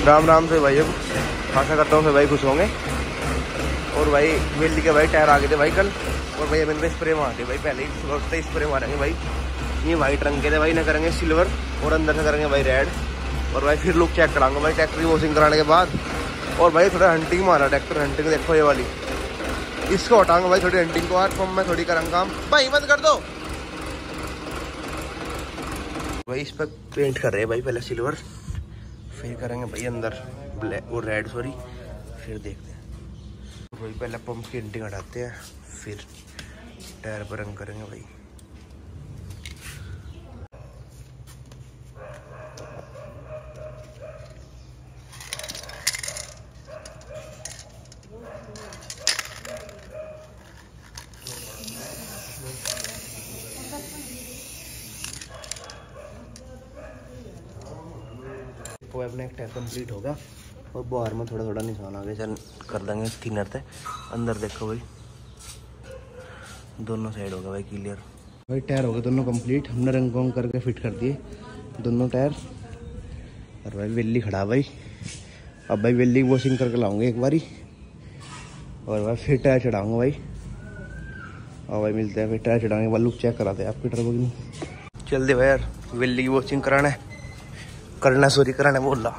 राम राम से भाई, अब आशा करता हूँ भाई खुश होंगे। और भाई वेल्ली के भाई टायर आ गए थे भाई कल, और भाई मैंने स्प्रे मार दी भाई, पहले ही स्प्रे मारेंगे भाई। ये वाइट रंग के थे भाई, ना करेंगे सिल्वर और अंदर से करेंगे भाई रेड। और भाई फिर लुक चेक कराऊंगा भाई ट्रैक्टर की वॉशिंग कराने के बाद। और भाई थोड़ा हंटिंग मारा ट्रैक्टर, हंटिंग देखो ये वाली, इसको हटाऊंगा भाई थोड़ी हंटिंग को, आज मैं थोड़ी करूँगा काम। भाई मत कर दो भाई। इस पर पेंट कर रहे हैं भाई, पहले सिल्वर फिर करेंगे भाई अंदर ब्लैक और रेड, सॉरी। फिर देखते हैं भाई, पहले पंप की हंटिंग हटाते हैं, फिर टायर पर रंग करेंगे भाई। वो अपना एक टायर कंप्लीट होगा और बाहर में थोड़ा थोड़ा निशान आ गया, चल कर देंगे थिनर से। अंदर देखो भाई, दोनों साइड होगा भाई क्लियर। भाई टायर हो गए दोनों कंप्लीट, हमने रंग वंग करके फिट कर दिए दोनों टायर। और भाई वेल्ली खड़ा भाई, अब भाई वेल्ली की वॉशिंग करके लाऊंगे एक बारी, और भाई फिर टायर चढ़ाऊंगा भाई। और भाई मिलते हैं फिर टायर चढ़ाने के बाद, लुक चेक कराते हैं आपकी टर्बो की। चल दे भाई यार, वेल्ली की वॉशिंग कराना है, करना सॉरी कराना बोल रहा।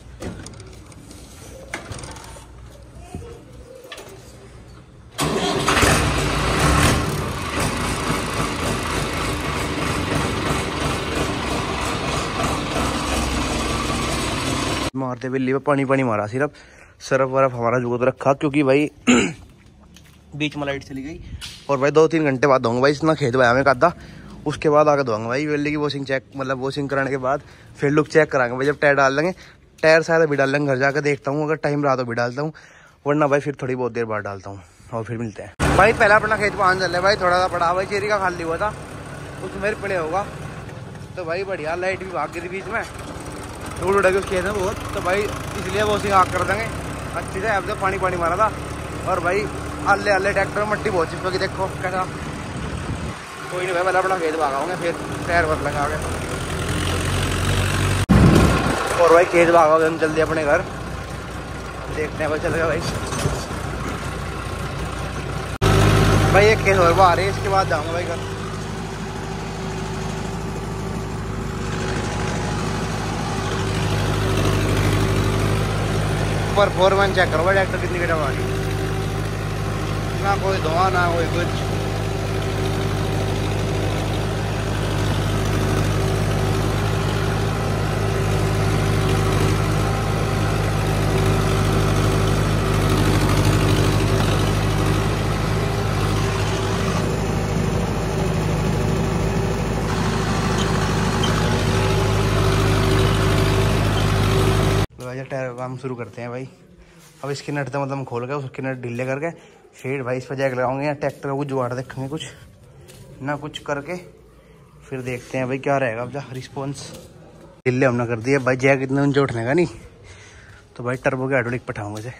मारते बिल्ली पे पानी पानी मारा, सिर्फ सरफ वरफ हमारा जुगत रखा, क्योंकि भाई बीच में लाइट चली गई। और भाई 2-3 घंटे बाद धोऊंगा भाई, इतना खेत भाई हमें कादा, उसके बाद आकर धोऊंगा भाई। बिल्ली की वॉशिंग चेक मतलब वॉशिंग कराने के बाद फिर लुक चेक कराएंगे भाई, जब टायर डाल देंगे। टायर शायद अभी डाल देंगे, घर जाकर देखता हूँ, अगर टाइम रहा तो भी डालता हूँ, वरना भाई फिर थोड़ी बहुत देर बाद डालता हूँ। और फिर मिलते हैं भाई। पहला अपना खेत पान चल रहा है भाई, थोड़ा सा पड़ा भाई, चेरी का खाली हुआ था उसमें मेरे पड़े होगा। तो भाई बढ़िया, लाइट भी भाग गई थी बीच में, रोड उड़ा के उस खेत में बहुत, तो भाई इसलिए वॉशिंग आग कर देंगे अच्छी से। अब तो पानी पानी मारा था, और भाई आले आले ट्रैक्टर में मट्टी बहुत चिपकी, देखो कैसा। कोई नहीं भाई, पहले अपना खेत भागाऊंगे, फिर टायर बदल लेंगे आगे। और भाई खेत भागोगे हम जल्दी अपने घर, देखते हैं भाई चलेगा भाई। भाई एक खेत और आ रही है, इसके बाद जाऊंगा भाई घर। परफॉर्मेंस चेक करो भाई, ट्रैक्टर कितनी गड़ा वाली, ना कोई धुआं ना कोई कुछ। टायर काम शुरू करते हैं भाई। अब इसके नट तो मतलब खोल के उसके नट ढीले करके फिर भाई इस पर जैक लगाऊंगे, या ट्रैक्टर का कुछ जुगाड़ देखेंगे कुछ ना कुछ करके, फिर देखते हैं भाई क्या रहेगा अब जा रिस्पॉन्स। ढीले हमने कर दिए भाई, जैक इतना ऊंचा उठने का नहीं, तो भाई टर्बो के हाइड्रोलिक पठाऊंगा इसे।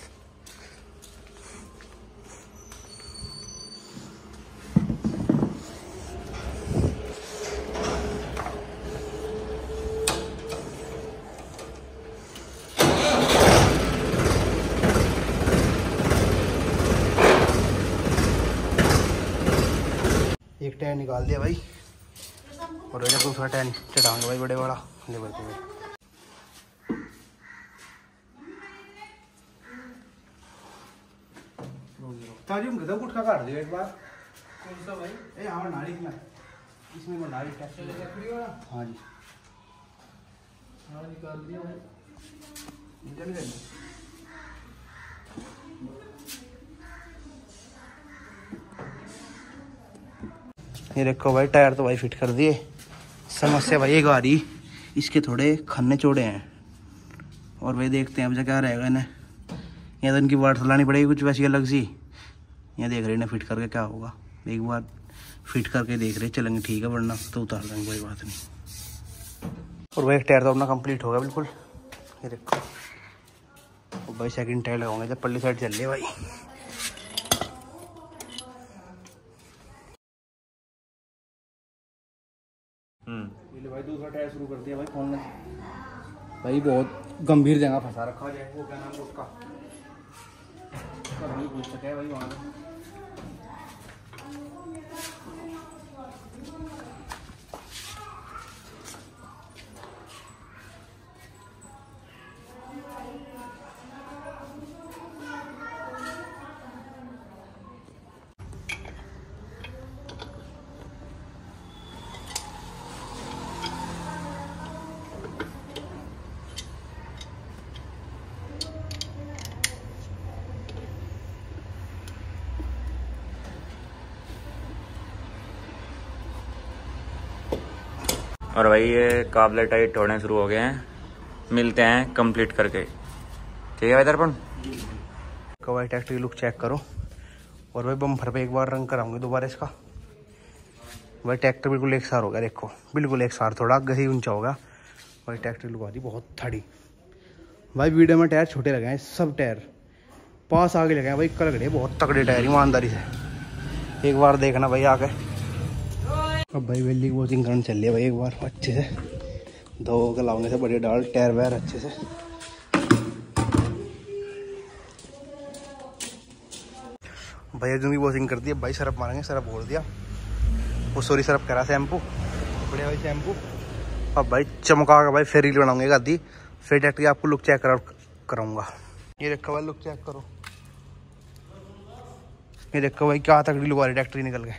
एक टायर निकाल दिया भाई, और दूसरा टायर चढ़ाऊंगे भाई बड़े वाला लेवल पे। ताजूम गधा गुटखा काट दिया एक बार। कौन सा भाई? ए हाँ नाड़ी में, इसमें वो नाड़ी टैक्स लकड़ी वाला। हाँ जी, हाँ निकाल दिया भाई, निकल गया। ये देखो भाई टायर तो भाई फिट कर दिए। समस्या भाई एक आ रही, इसके थोड़े खन्ने चौड़े हैं, और भाई देखते हैं अब क्या रहेगा इन्हें। या तो इनकी वाट लानी पड़ेगी कुछ वैसी अलग सी, या देख रहे इन्हें फिट करके क्या होगा। एक बार फिट करके देख रहे चलेंगे ठीक है, वरना तो उतार देंगे, कोई बात नहीं। और भाई एक टायर तो अपना कंप्लीट होगा बिल्कुल। ये देखो भाई सेकंड टायर लगाऊंगे जब पल्ली साइड चल रही है भाई। भाई दूसरा टायर शुरू कर दिया भाई खोलने। भाई बहुत गंभीर जगह फंसा रखा है। वो क्या नाम है उसका, कभी पूछ सके भाई वहाँ पे। और भाई ये काबले टाइट होने शुरू हो गए हैं, मिलते हैं कंप्लीट करके। ठीक है भाई दर्पण, भाई ट्रैक्टर की लुक चेक करो। और भाई बम्पर पे एक बार रंग कराऊंगे दोबारा इसका। भाई ट्रैक्टर बिल्कुल एक सार हो गया, देखो बिल्कुल एक सार, थोड़ा गही ऊंचा होगा। भाई ट्रैक्टर लुक आती बहुत थड़ी। भाई वीडियो में टायर छोटे लगे हैं, सब टायर पास आगे लगे हैं भाई, कल लगे बहुत तगड़े टायर ईमानदारी से। एक बार देखना भाई आके। अब भाई वेल्डिंग वॉशिंग करने चल रही है भाई, एक बार अच्छे से धो के लाओगे से बढ़िया डाल टायर वायर अच्छे से। भाई अर्जुन की वॉशिंग कर दी है भाई, सरफ मारेंगे, सरफ बोल दिया वो, सॉरी सरफ करा शैम्पू, बढ़िया भाई शैम्पू। अब भाई चमका के भाई फिर रील बनाऊंगे आधी, फिर ट्रैक्टर की आपको लुक चेक कराऊंगा। ये देखो भाई लुक चेक करो, ये देखो भाई क्या तगड़ी लुक आ रही ट्रैक्टर निकल के।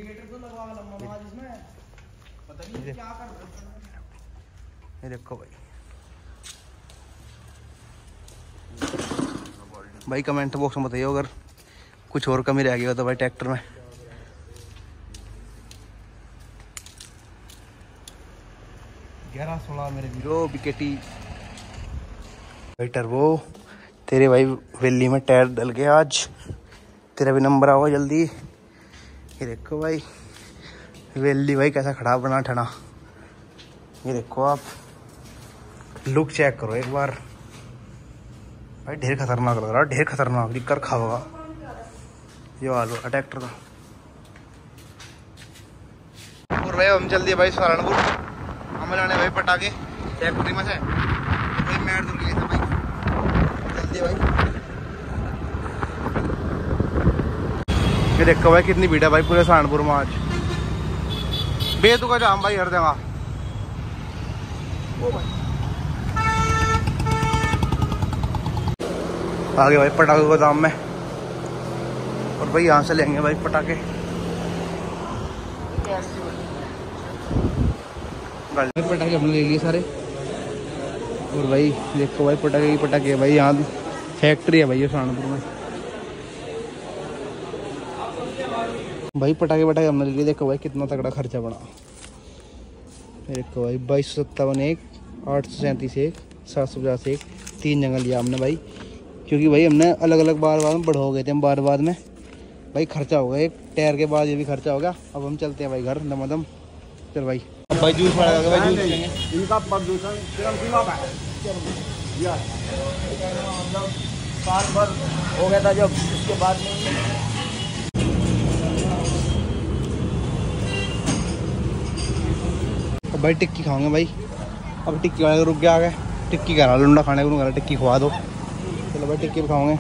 ये देखो भाई कमेंट बॉक्स में बताइए अगर कुछ और कमी रह गई हो तो भाई ट्रैक्टर में। ग्यारह 16 मेरे वीरो बिकेटी। भाई टर्बो तेरे भाई वेली में टायर डल गया आज, तेरा भी नंबर आओ जल्दी। ये देखो भाई वेली भाई कैसा खड़ा बना ठना, ये देखो आप लुक चेक करो एक बार। भाई ढेर खतरनाक लग रहा है, ढेर खतरनाक दिक्कर खाओगा ये वाला ट्रैक्टर का। और भाई हम चल दिए भाई सहारनपुर, हमें लाने भाई पटाखे फैक्ट्री में से। तो भाई मैट दूर गए थे भाई, चल दिए भाई। ये देखो भाई कितनी भीड़ है भाई पूरे सहारनपुर में आज, बेतुका जाम भाई हर जगह। आगे भाई पटाखे को दाम में, और भाई यहाँ से लेंगे भाई पटाखे। पटाखे हमने ले लिए सारे। और भाई देखो भाई पटाखे भाई, यहाँ फैक्ट्री है भाई ये सहारनपुर में। भाई पटाखे हमने ले लिए, देखो भाई कितना तगड़ा खर्चा बना। देखो भाई 2257 एक, 837 एक, 750 एक, 3 जगह लिया हमने भाई, क्योंकि भाई हमने अलग अलग बार में बढ़ो गए थे हम बार में भाई, खर्चा हो गया एक टायर के बाद, ये भी खर्चा हो गया। अब हम चलते हैं भाई घर दमादम। चल भाई अब भाई जूस पड़ेगा भाई, जूस पिएंगे। इनका प्रदूषण साल भर हो गया था जब, उसके बाद अब भाई टिक्की खाओगे भाई। अब टिक्की वाले रुक गया, आ गए टिक्की करा लुंडा खाने को, टिक्की खवा दो। चलो भाई टिक्की खाओगे।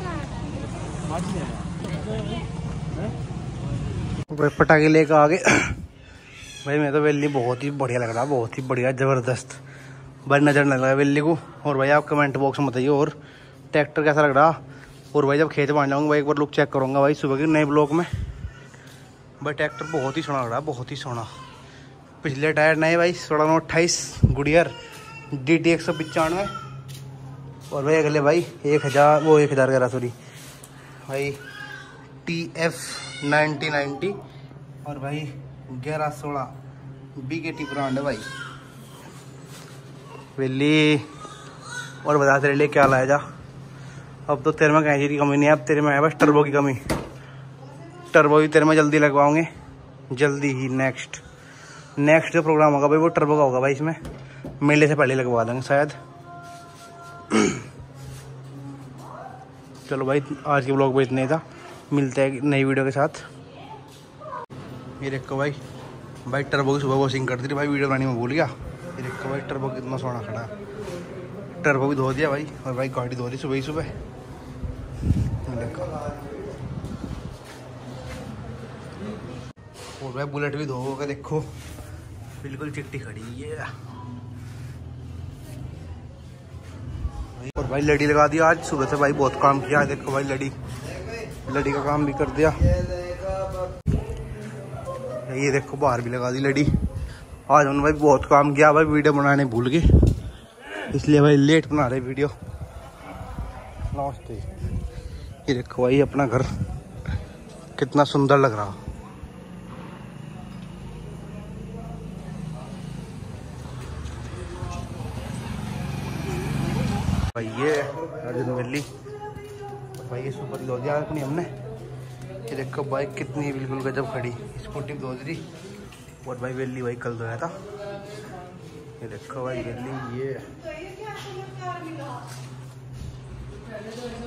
भाई पटाखे लेकर आ गए भाई। मैं तो वेली बहुत ही बढ़िया लग रहा, बहुत ही बढ़िया ज़बरदस्त भाई, नज़र लग रहा है वेली को। और भाई आप कमेंट बॉक्स में बताइए और ट्रैक्टर कैसा लग रहा। और भाई जब खेत बांध जाऊँगा भाई एक बार लुक चेक करूँगा भाई सुबह के नए ब्लॉग में। भाई ट्रैक्टर बहुत ही सोना लग रहा है, बहुत ही सोना। पिछले टायर नए भाई 1628 गुडियर DT 195। और भाई अगले भाई 1000 कह रहा सॉरी भाई TF 9090। और भाई 1116 BKT ब्रांड है भाई वेली। और बता तेरे लिए क्या लाया जा, अब तो तेरे में कहीं की कमी नहीं है, अब तेरे में है बस टर्बो की कमी। टर्बो भी तेरे में जल्दी लगवाओगे, जल्दी ही। नेक्स्ट जो प्रोग्राम होगा भाई वो टर्बो का होगा भाई, इसमें मेले से पहले लगवा देंगे शायद। चलो भाई आज के ब्लॉग में इतना ही था, मिलते हैं नई वीडियो के साथ। ये देखो भाई टर्बो की सुबह वॉशिंग कर दी थी भाई, वीडियो बनाने में भूल गया। ये देखो भाई टर्बो कितना सोना खड़ा है। टर्बो भी धो दिया भाई, और भाई गाड़ी धो दी सुबह ही सुबह। और भाई बुलेट भी धो के देखो बिल्कुल चिट्टी खड़ी है। और भाई लड़ी लगा दिया आज सुबह से भाई, बहुत काम किया। देखो भाई लड़ी का काम भी कर दिया। ये देखो बाहर भी लगा दी लड़ी। आज हमने भाई बहुत काम किया भाई, वीडियो बनाने भूल गए इसलिए भाई लेट बना रहे वीडियो। नमस्ते। ये देखो भाई अपना घर कितना सुंदर लग रहा। भाई ये अर्जुन वेली, भाई ये सुपर धो दिया अपनी हमने। ये देखो भाई कितनी बिल्कुल गजब खड़ी, स्कूटी धो दी। और भाई वेली भाई कल धोया था। ये देखो भाई वेली ये